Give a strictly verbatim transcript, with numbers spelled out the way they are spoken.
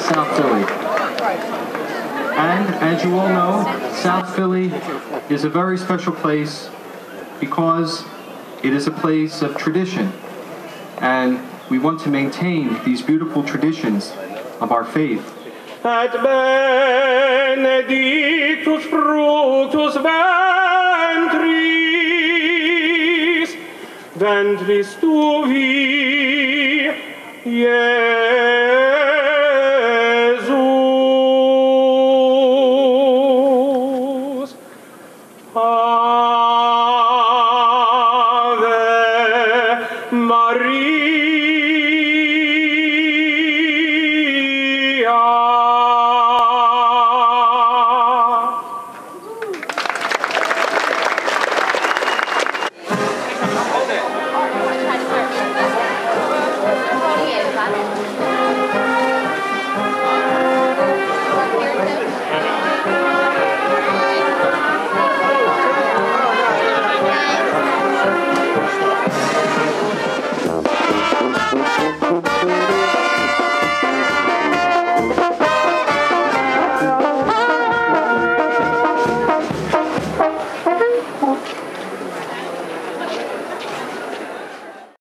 South Philly. And as you all know, South Philly is a very special place because it is a place of tradition. And we want to maintain these beautiful traditions of our faith. Et benedictus fructus ventris, ventris tuvi, Iesus.